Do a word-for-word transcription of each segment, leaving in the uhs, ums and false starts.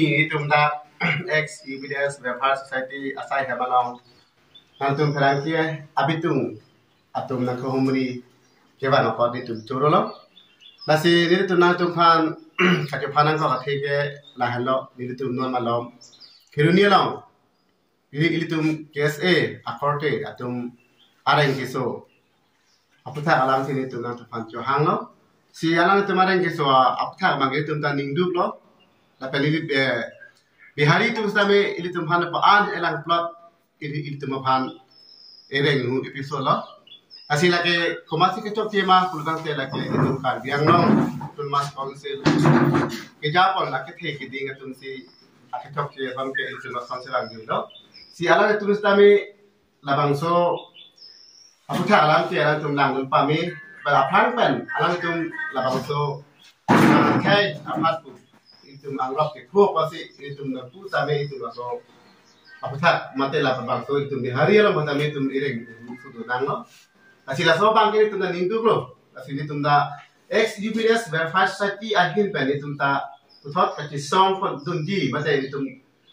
ini tumda ex U B D S Welfare Society asai hebalong nantum perangkia abitung atum nak humri kewan apa di tum curolo nasi ini tum nantum pan kaki panang kau kathike lahalo ini tum normal lom kirunia long ini ini tum K S A akorte atum areng kiso apatha alam sini tum nantum pan johang lo si alang tum areng kiso apatha magi tum tan ningduk lo tapi ini bihari tum same ini tum pan paan elang plot ini ini tum pan ereng nu episode lo asila ke komasi ke chok tema pulgang te lake itu kar biang long tun mas council ke japon lake the ke ding tun si ake chok ke bang ke itu mas council ang lo si ala tum same labang so aku tha alam te ala tum nang pa mi ba phang pen ala tum labang so kai amat pu itu angrok ke ko pasi itu na pu same itu so aku tak mati lah bang so itu di hari lah mata itu ireng sudah nang lo, asila so bang ini tunda nindu bro, asili tunda ex U B D S Welfare Society akhir pen itu tunda utot kaki song pun dunji mata itu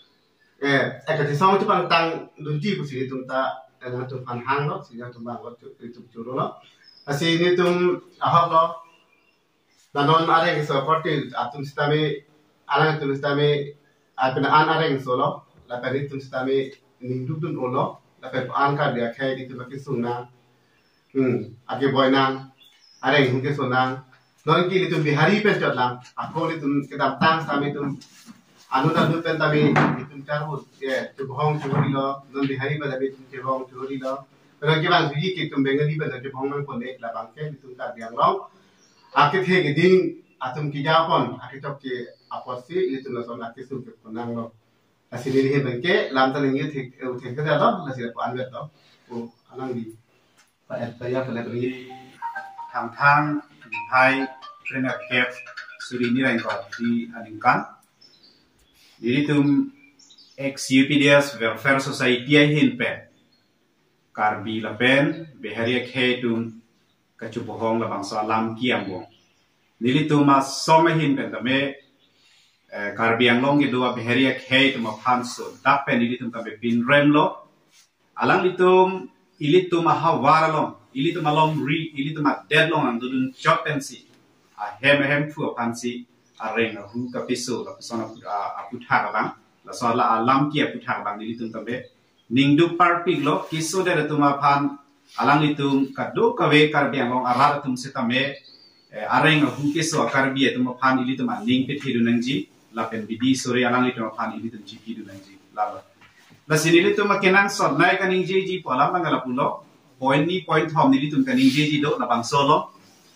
eh kaki song itu pang tang dunji pusi itu tunda dengan tu pan hang lo, sini tu bang itu curu lo, asili itu ahok lo, danon areng so portil atum sistemi areng tu sistemi apa an areng so lo. Lapan itu sitame nindu dun olo, lapan an kar dia kai itu pakai sunang, hmm, age boy nang, ada yang mungkin sunang, non kiri itu bihari pencet lang, aku itu kita tang sami itu, anu dan anu tapi itu carut, ya, cubohong curi lo, non bihari pada itu cubohong curi lo, kalau kita bang suji kita bengali pada cubohong nang pun dek, lapan kai itu kar dia long, akhir he geding atum kijapon, akhir cok ke aposi itu nason akhir suka punang lo. Asal ini he bengke, lam tan ini thik thik ke dah lo, asal aku anwet lo, oh alang di, Pak Saya pada beri tang-tang hai trainer cap suri ni lain kau di aningkan. Jadi tum ex U P D S Welfare Society hin pen, karbi lapen behari ke tum kacupohong la bangsa lam kiambo. Jadi tum mas some hin pen tame karbi ang long itu behari ke tum aphanso dapen jadi tum kami pin rem lo, alang itum ilitum aha waralong, ilitum along re, ilitum a deadlong ang dudun chotensi, a hem hem fu apansi, a reng a hu kapiso, la persona a putha bang, la sola a lam ki a putha bang ilitum tambe, ningdu parpig lo, kiso de tum apan, alang itum kado kawe karbi ang long arat tum setame, a reng a hu kiso a karbi tum apan ilitum a ning pit hidu nangji, la pen bidi sore alang itum apan ilitum jipi hidu nangji, la la sini itu makinan sot naik kaning jeji pola mangala pulo point ni point hom ni itu kaning jeji do labang solo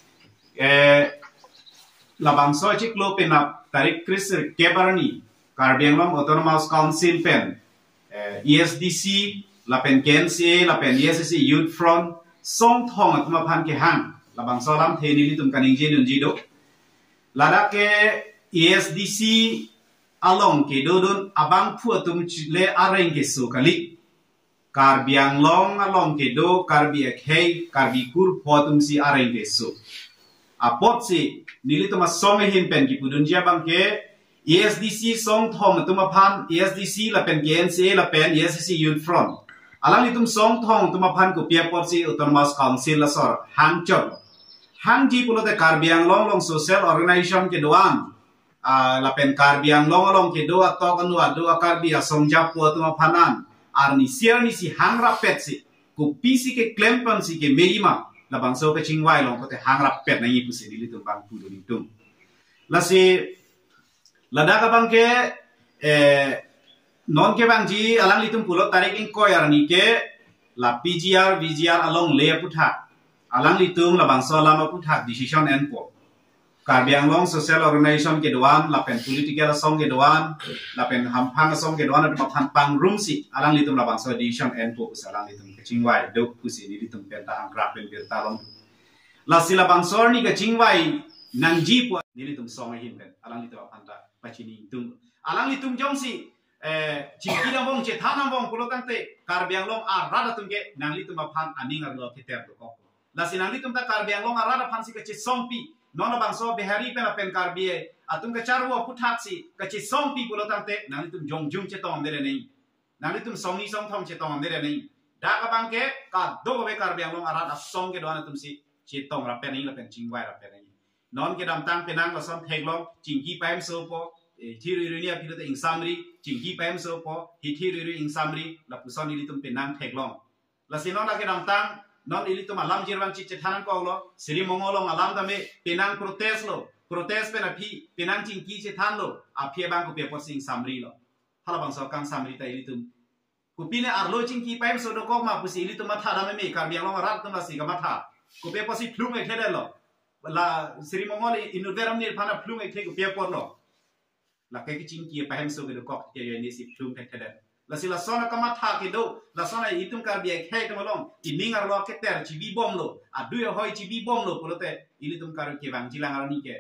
eh labang so cik lo penap tarik kris kebarni Karbiang Long Autonomous Council pen eh E S D C lapen K N C A lapen E S C Youth Front song thong atma phan ke hang labang so lam the ni itu kaning jeji nun jido lada ke E S D C along ke dodon abang pu atum le areng ke so kali Karbiang Long along ke do karbi ek karbi kur potum si areng ke so apot si nili tuma some hin pen ki pudun jia bang ke E S D C song thong tuma phan E S D C la pen K N C A la pen E S C Youth Front alang litum song thong tuma phan ko pia pot si Autonomous Council la sor hang chot hang ji pulo te Karbiang Long long social organization ke doan Uh, lapen Karbiang Long along ke do atau kan do karbi asong japu atau mapanan arni siar ni si hang rapet si ku pisi ke klempan si ke meima labang so ke cingwai long kote hang rapet na ipu si dili tum bang pudo nitum lasi ladaka bang ke eh non ke bang ji alang litum pulo tarik in koy arni ke la P G R V G R along le putha alang litum labang so lama putha decision endpo Karbiang Long Social Organization ke doan, lapen political song ke doan, lapen hampang song ke doan, atau hampang room si, alang litum labang so edition enpo usalang litum kecingwai, dok kusi di litum penta angkrap dan bertalong. Lasi labang so ni kecingwai nangji pu di litum song hin pen, alang litum apanta pacini litum, alang litum jom si, eh cikina bong cetana bong pulo tante Karbiang Long arada tum ke nang litum apan aning arlo keter dokok. Lasi nang litum ta Karbiang Long arada pan si kecik sompi nona bangso behari pen pen karbie atum ke charwo putaksi ke chi song pi pulo tante nang tum jong jung che tom dere nei nang tum song ni song thom che tom dere nei da ka bangke ka do be karbiang long arat song ke doana tum si che tom ra pen nei la pen chingwai ra pen nei non ke dam tang penang la som thek long chingki paim so po thiri ri nia pilote ing samri chingki paim so po hi thiri ri ing samri la puson ni tum penang thek long la sinon la ke dam tang non ili tum alam jirwan chi chethanan ko lo siri mongolong alam ta me penang protest lo protest pena phi penang chingki chethan lo a phie bang ko pe por sing samri lo hala bang so kang samri ta ili tum ku pine arlo chingki paim so do ko ma pusi ili tum ma tha da me kar biang long rat tum la si ga ma tha ku pe por si plung e thede lo la siri mongol inuveram ni phana plung e the ku pe por lo la ke ki chingki paim so ge do ko te ye ni si plung the thede la sila sona kama tha ke do la sona itum kar bia khe ke malong ining ar lo ke ter chi bi bom lo adu yo hoi chi bi bom lo polote ili tum kar ke bang jilang ar ni ke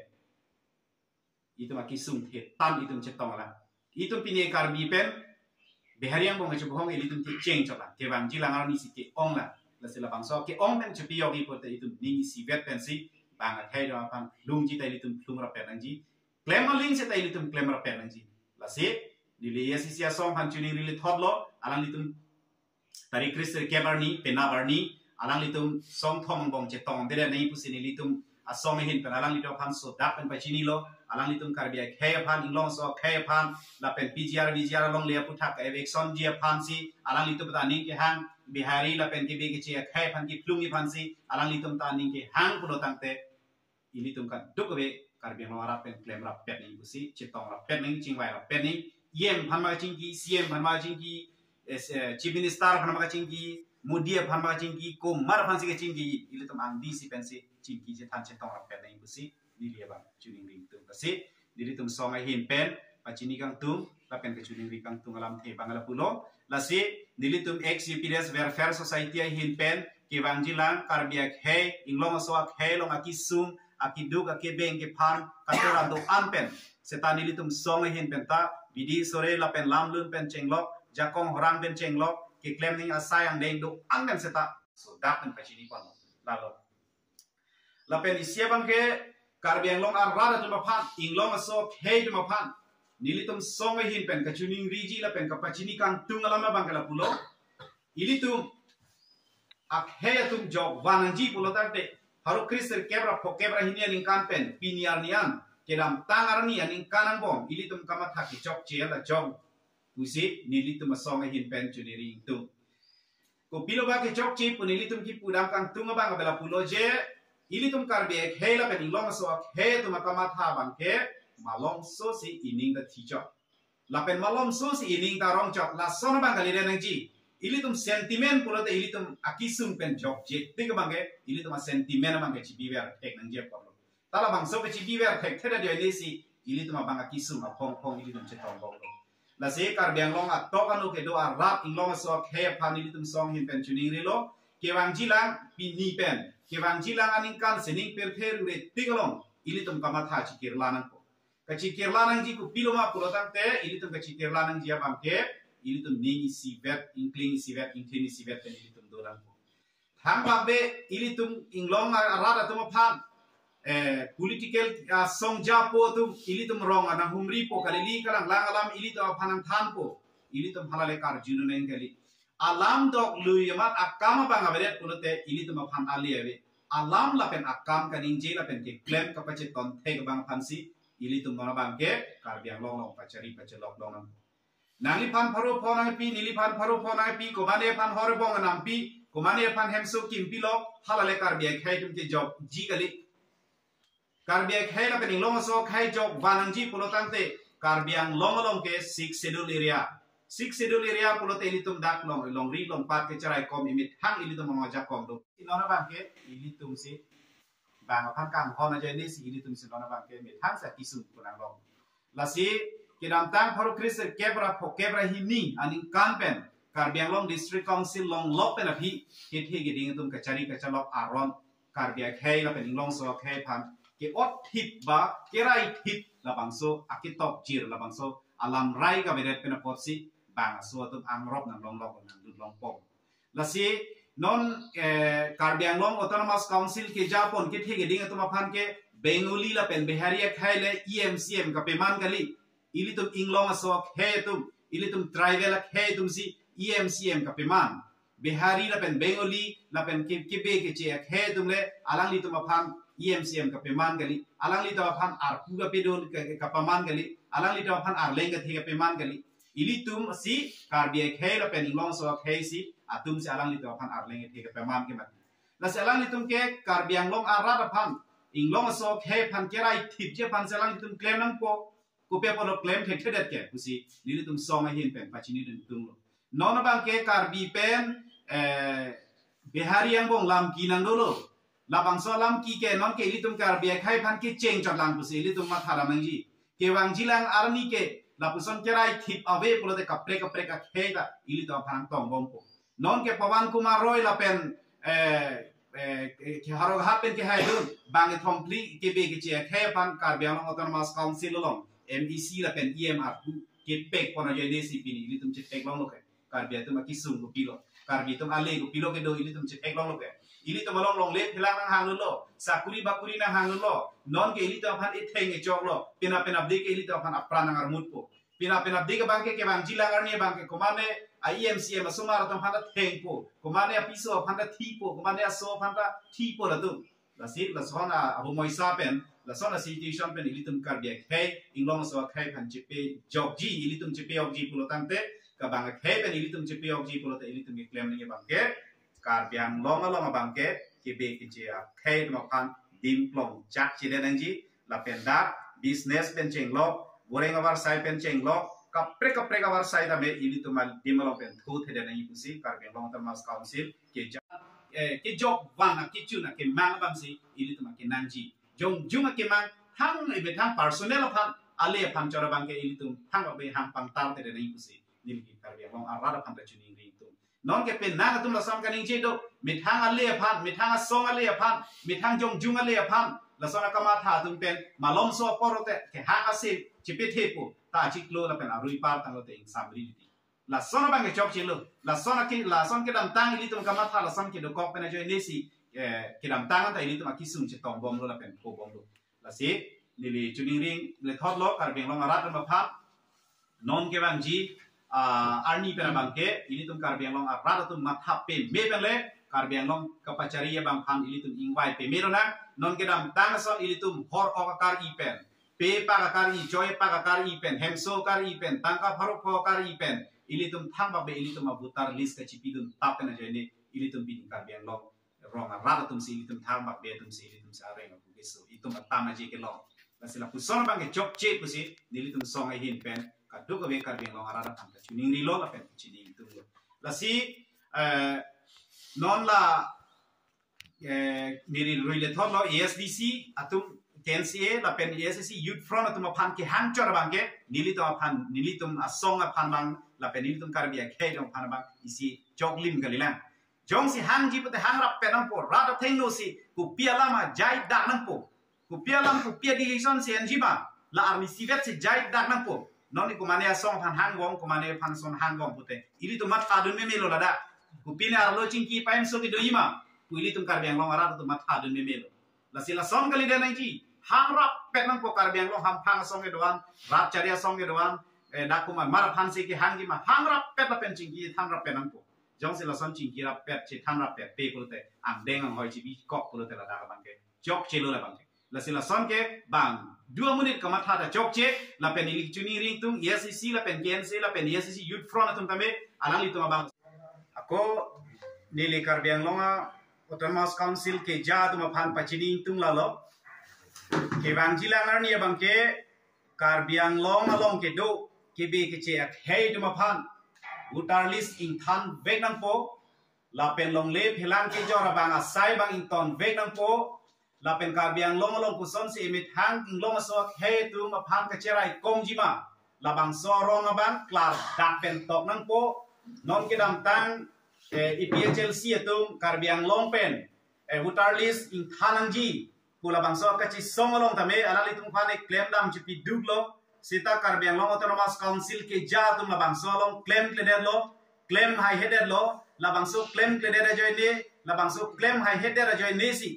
itum aki sum the tan itum che tong la itum pine kar bi pen behariang bong che bong ili tum ti cheng chok la ke bang jilang ar ni si ke ong la la sila bang so ke ong men che bi yo gi polote itum ning si vet pen si bang a thai do pan lung ji ta ili tum plung ra pen nang ji claim a ling se ta ili tum claim ra pen nang ji la se Dili ya sisia song han chuni rili thotlo alang litum tari krister kebarni penabarni alang litum song thong bong che tong dele nei pusini litum a song hin pen alang litum pan so dak pen pachini lo alang litum karbia khaya pan inglong so khaya pan la pen pgr vgr long le puthak evexon ji pan si alang litum ta ning ke hang bihari la pen ke be ke che khaya pan ki plungi pan si alang litum ta ning ke hang puno tangte ilitum kan dukwe karbia no ara pen klem ra pen ni pusi che tong ra pen ning chingwai ra pen ning yem phanma chingki cm phanma chingki chief minister phanma chingki mudia phanma chingki ko mar phansi ke chingki ile to mang dc pensi chingki je than che tong ra pen nei busi dilia ba chuning ring tum kasi diri tum song ai hin pen pachini kang tum la pen ke chuning ring kang tung alam the bangala pulo la se dili tum ex upds welfare society ai hin pen ke wangjilang karbia khe inglong so khe long aki sum aki duk aki beng ke phan katora do ampen setani litum song hin pen ta bidi sore la pen lam lun pen chenglok jakong horang pen chenglok ke claim ning asayang deng do angkan seta so dak pen pachini pon la lo la pen isia bang ke karbiang long ar rada tu phan inglong so khe tu phan nilitum song hin pen kachuning riji la pen kapachini kang tung alama bang kala pulo ilitum ak he tum jog wananji pulo tante haru krister kebra pokebra hinia ning kan pen piniar nian kedam tangar ni aning kanang bom ilitum kama thaki chok che la jong usi nilitum song hin pen chuniri tu ko pilo ba ke chok che punilitum ki pudam kang tunga bang bela pulo je ilitum karbe khela pen long so khe tum kama tha bang ke malong so si ining da thichok la pen malom so si ining da rong chok la sona bang kali renang ji ilitum sentiment pulo te ilitum akisum pen jok je tik bang ke ilitum sentiment bang ke chi biwer tek nang je polo tala bang so ke chi biwer tek theda de lesi ilitum bang akisum a phong phong ilitum che tong bong la se kar biang long a tok anu ke do a rap ing long so khe phan ilitum song hin pen chuning ri lo ke wang jilang pi ni pen ke wang jilang aning kan sening per pher re tigalong ilitum kama tha chi kirlanang ko ka chi kirlanang ji ku piloma pulo tang te ilitum ka chi kirlanang ji bang ke ilitum ningi si vet inkling si vet inkling si vet pen ilitum dolang ko thang ba be ilitum inglong arada tum phan eh political uh, song japo tu ilitum rong ana humri po kalili kalang langalam ilitum phanang than po ilitum halale kar junu neng kali alam dok luyamat akam bang aberet punote ilitum phan aliave alam la pen akam kaning je la pen ke claim kapacit kon thek bang phansi ilitum mana bang ke kar biang long long pachari pachelok long nam nali phan pharu phonai pi nili phan pharu phonai pi komane phan hor bong nam pi komane phan hemso kim pi lo halale kar biang khai tum te job ji kali Karbiang khai la pening long so khai jok wanangji pulotante karbiang long long ke six schedule area six schedule area pulote ilitum dak long long ri long pat ke charai kom imit hang ilitum mamaja kom do inona bang ke ilitum si bang phan kang hona je ni si ilitum si nona bang ke mit hang sa kisum kunang long la si kidam tang pharu krister kebra pho kebra hini aning kanpen karbiang long district council long lok pen api ke the ge ding tum kachari kachalok aron karbiang khai la pening long so khai phan ke ot hit ba ke rai hit la bangso akitok jir la bangso alam rai ka beret pena potsi bang so tum angrop nang long long nang dut long pom la si non eh, karbiang long autonomous council ke japon ke thige ding tum phan ke Bengali la pen Beharia khaile E M C M ka peman kali ili tum inglong asok he tum ili tum tribal he tum si E M C M ka peman Behari la pen Bengali la pen ke ke be ke che he tum le alang li tum aphan E M C M ka peman kali alang li tum aphan ar puga pedon ka peman kali alang li tum aphan ar lenga the ka peman kali ili tum si karbia he la pen inglong so he si atum si alang li tum aphan ar lenga the ka peman ke mat la alang li tum ke karbiang long arat aphan inglong so he pan kerai tip je pan salang li tum claim nang po ku pe polo claim the thedet ke kusi li tum song hin pen pachini dun tum lo non bang ke karbi pen eh Behari yang bong lam ki nang dulu labang so lam ki ke non ke li tum karbi khai pan ke cheng chot lang kusi li tum ma thara nang ji ke wang ji lang arni ke la puson kerai tip ave polo de kapre kapre ka khe ga ili to phang tong bong ko non ke Pawan Kumar Roy la pen eh ke haro happen ke hai dun bang complete ke be ke che khe pan karbiang autonomous council long M D C la pen E M R ke pek pona je D C P ni ili tum che pek long lo ke karbiang tum ki sung ko pilo karbi tum ale ko pilo ke do ili tum che pek long lo ke ili tum long long le philang nang hang lo sakuri bakuri nang hang lo non ke ili tum phan e theng e chok lo pina pina de ke ili tum phan apran nang armut ko pina pina de ke bang ke ke bang jilang arni bang ke komane I M C M sumar tum phan theng ko komane apiso phan thi ko komane so phan thi ko la tum la si la sona abu moisa pen la sona situation pen ili tum karbiak hey inglong so khai phan chipe jogji ili tum chipe jogji pulo tangte ka bang khai pen ili tum chipe jogji pulo te ili tum ke claim ni bang ke karbiang long long bang ke ke be ke je khai no phan dim plong chak chi den ji la pen da business pen cheng lo goreng abar sai pen cheng lo kapre kapre abar sai da me ili tum al dim lo pen thu the den ni pusi karbiang long term council ke ke jok wana ke chuna ke mang bang si ili tum ke nanji jong jung ke mang hang le be thang personnel phan ale phan chora bang ke ili tum hang be hang pang tar te nei pusi nil ki karbiang long arada phan ta chuning ri tum non ke pen na tum la sam kaning che do mit hang ale phan mit hang song ale phan mit hang jong jung ale phan la sona kama tha tum pen malom so porote ke hang ase chipe thepo ta chiklo la pen arui par tang lo te ing samri di la sona bang ke chok chilo la sona ki la son ke dam tang ili tum kama tha la sam ke do kok pen jo nesi ke dam tang ta ili tum ki sung che tong bom lo la pen ko bom lo la si nili chuning ring le thot lo karbiang long arat ma pha non ke bang ji arni pen bang ke ili tum karbiang long arat tum ma tha pe me pen le karbiang long kapachari bang phan ili tum ingwai pe me ro na non ke dam tang son ili tum hor okakar i pen pe pa ka kar i joy pa ka kar i pen hemso kar i pen tangka pharok pho kar i pen ili tum thang ba be ili tum abutar list ka chipi dum tap na jene ili tum bin karbiang long rong arat tum si ili tum thang ba be tum si ili tum sa reng ku geso itum tama je ke long la sila puson bang ke chok che pusi ili tum song ai hin pen ka du ka be karbiang long arat tham ta chuning ri lo la pen chini tum lo la si non la miri ruile thot lo A S D C atum K N C A la pen A S D C youth front atum phan ke hang chor bang ke nili tum phan nili tum asong phan bang la pen nili tum karbia khe dong phan bang isi chok lim galilang jong si hang ji pute hang rap penang po rat theng no si ku pia lama jai dak nang po ku pia lam ku pia digison si anji ba la armi sivet si jai dak nang po non ni ku mane asong phan hang gong ku mane phan son hang gong pute ili tum mat kadun me melo la da ku pina arlo chingki paim so ki doima ku ili tum karbiang long arat tum mat kadun me melo la sila song kali de nang ji hang rap penang po karbiang long ham phang song e doan rap charia song e doan dakuman mar phan si ki hang ji ma hang rap pet la pen chingki tham rap penang po jong sila son chingki rap pet che tham rap pet pe pulute ang deng ang hoi chi bi kok pulute la da bang ke jok che lo la bang ke la sila son ke bang dua menit ka matha da jok che la pen ilik chuni ring tung A S C C la pen K N C la pen A S C C youth front tum tame alang li tum bang ako nili karbiang longa autonomous council ke ja tum phan pachini tung la lo ke bang jila ngar ni bang ke karbiang long along ke do ke be ke che ak hei tum phan utar list in than vek nang po la pen long le phelang ke jora bang asai bang in ton vek nang po la pen karbiang long long ku son si mit hang ing long so he tu ma phan ka cherai kong ji ma la bang so rong bang klar dak pen tok nang po non ke dam tang e P H L C tum karbiang long pen e utar list in thanang ji ku la bang so ka chi song long tame alali tum phan e claim dam chi pi duk lo sita karbiang long autonomous council ke ja tum la bang so long claim kleder lo claim high headed lo la bang so claim kleder joy ne la bang so claim high headed joy ne si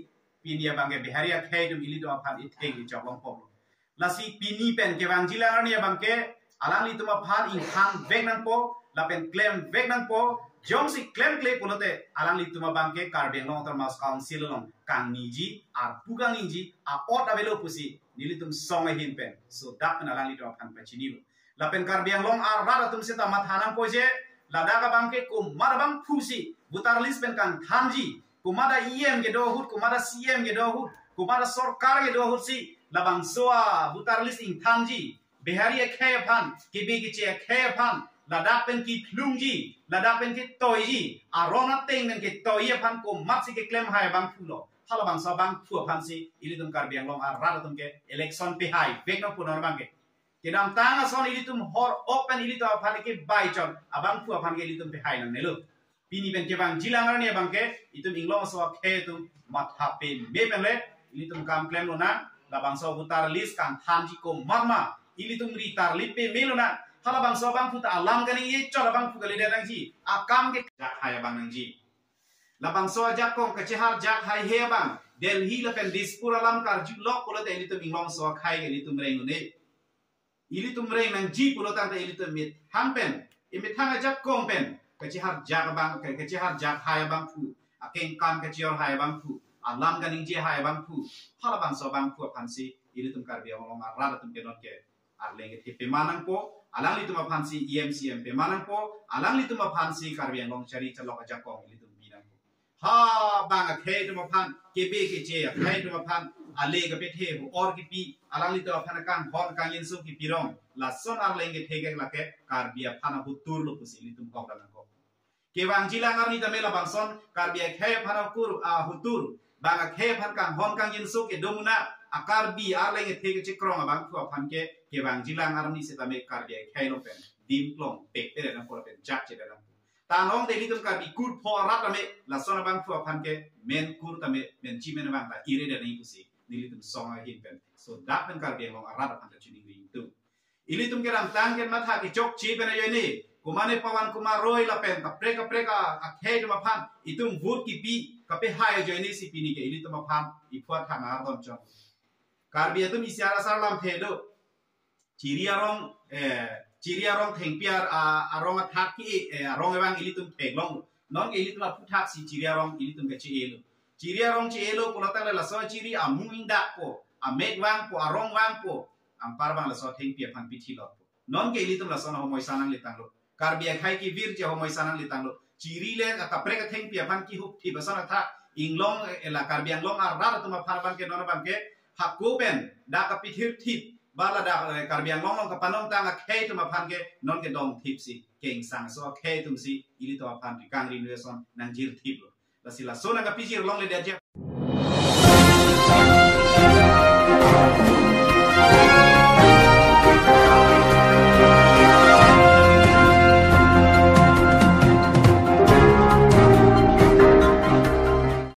pinia bangke beharia khe dum ili dum phan itheng li chok long pom lasi pini pen ke bang jilang ni bangke alang li tuma phan in khang vek nang po la pen claim vek nang po jong si claim claim pulote alang li tuma bangke Karbiang long termas council long kang niji ar pugang niji a ot avelo pusi nili tum song hin pen so dak na alang li tuma phan pachini lo la pen Karbiang long ar rada tum seta mathanam po je ladaka bangke ko marbang phusi butar lis pen kang thanji kumada I M ke dohut kumada C M ke dohut kumada sorkar ke dohut si labang soa butar lis ing thanji beharia khe phan kibi ki che khe phan ladak pen ki plungji ladak pen ki toyji arona teng pen ki toye phan ko matsi ke claim hai bang phulo hala bang so bang phu phan si ilitum Karbiang long ar rada tum ke election pe hai vekno punor bang ke kedam tanga son ilitum hor open ilitum phan ke bai chon abang phu phan ke ilitum pe hai nang nelu pini ben ke bang jilangar ni bang ke itum inglong so khe tum mat hape me pen le ilitum kam claim lo na labang so butar list kan thanji ko marma ilitum ritar lipe melona hala bang so bang futa alam kan ye chora bang fuga le dang ji akam ke jak hai bang nang ji labang so jak kong ke chehar jak hai he bang Delhi la pen dispur alam kar ju lok polo te ilitum inglong so khai ke ilitum reng ne ilitum reng nang ji polo ta te ilitum mit han pen imit hang jak kong pen ke chehar jak bang ke chehar jak hai bang fu akeng kam ke chior hai bang fu alam kan ing je hai bang fu hala bang so bang fu pan si ilitum Karbiang long ar rada tum ke non ke arlenge te pemanang po alang litum aphansi E M C M pemanang po alang litum aphansi Karbiang long chari chalok ajak kong litum binang po ha bang khe tum aphan kebe ke che khe tum aphan ale ke pe the ho or ki pi alang litum aphan kang hon kang yin su ki pirong la son arlenge the ke la ke Karbiang phana butur lo pusi litum kong dang ko ke bang jilang ar ni tamela bang son Karbiang khe phana kur a hutur bang khe phan kang hon kang yin su ke domuna akar bi arlenge the ke chikrong abang fu aphan ke ke bang jilang arni seta me Karbiang khe no pen dim plong pek tere na por pen jak che na ta nong de litum Karbi kur pho rat me la sona bang fu aphan ke men kur ta me men chi men bang ta ire de ni pusi ni litum song a hin pen so dak pen Karbiang long arat aphan ta chini ring tu ilitum ke ram tang ken matha ki chok chi pen ye ni kumane pawan kumar roy la pen ka pre ka pre ka a khe de ma phan itum vut ki pi ka pe hai je ni si pi ni ke ilitum ma phan i phwa tha na don chong Karbiang tum isiara sar lam the do Ciria rong eh ciria rong theng piar a arong athak ki eh arong ebang ilitum theng long non ke ilitum puthak si ciria rong ilitum ke chi elo ciria rong chi elo pulata la so ciri a mung dak po a mek wang po arong wang po am par bang la so theng piar phan pithi lo non ke ilitum la so na homoi sanang litang lo Karbiang khai ki vir je homoi sanang litang lo ciri le ka pre ka theng piar phan ki hup thi basana tha inglong la Karbiang long a ra tu ma phar bang ke non bang ke hakko ben da ka pithir thip bala da Karbiang long long ka panong tanga khe tu ma phan ke non ke dong thip si keng sang so khe tum si ili to phan ti kang ri nu son nang jir thip lo la sila so na ka pijir long le de je